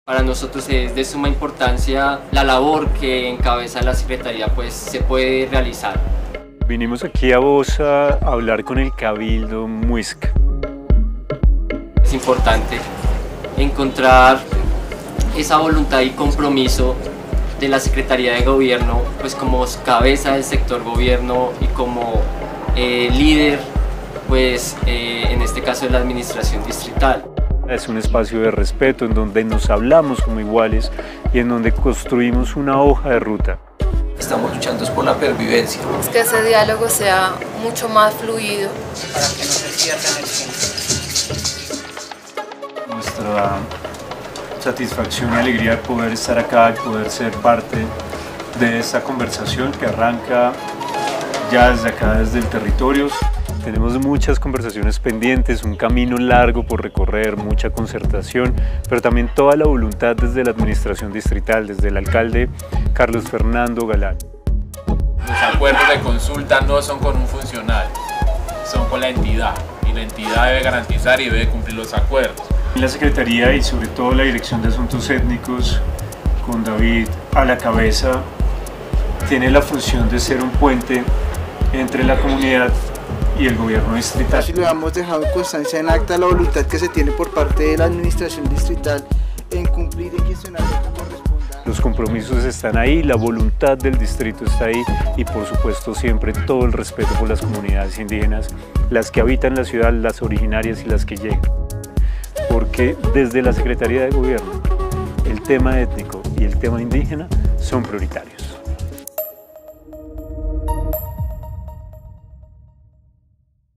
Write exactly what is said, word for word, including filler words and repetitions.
Para nosotros es de suma importancia la labor que encabeza la Secretaría, pues se puede realizar. Vinimos aquí a Bosa a hablar con el Cabildo Muisca. Es importante encontrar esa voluntad y compromiso de la Secretaría de Gobierno, pues como cabeza del sector gobierno y como eh, líder, pues eh, en este caso de la administración distrital. Es un espacio de respeto en donde nos hablamos como iguales y en donde construimos una hoja de ruta. Estamos luchando por la pervivencia. Es que ese diálogo sea mucho más fluido. Para que no se pierdan el tiempo. Nuestra satisfacción y alegría de poder estar acá y poder ser parte de esta conversación que arranca ya desde acá, desde el territorio. Tenemos muchas conversaciones pendientes, un camino largo por recorrer, mucha concertación, pero también toda la voluntad desde la administración distrital, desde el alcalde Carlos Fernando Galán. Los acuerdos de consulta no son con un funcionario, son con la entidad, y la entidad debe garantizar y debe cumplir los acuerdos. La Secretaría y sobre todo la Dirección de Asuntos Étnicos, con David a la cabeza, tiene la función de ser un puente entre la comunidad y el gobierno distrital. Así lo hemos dejado en constancia en acta la voluntad que se tiene por parte de la administración distrital en cumplir y gestionar lo que corresponda. Los compromisos están ahí, la voluntad del distrito está ahí y por supuesto siempre todo el respeto por las comunidades indígenas, las que habitan la ciudad, las originarias y las que llegan. Porque desde la Secretaría de Gobierno el tema étnico y el tema indígena son prioritarios.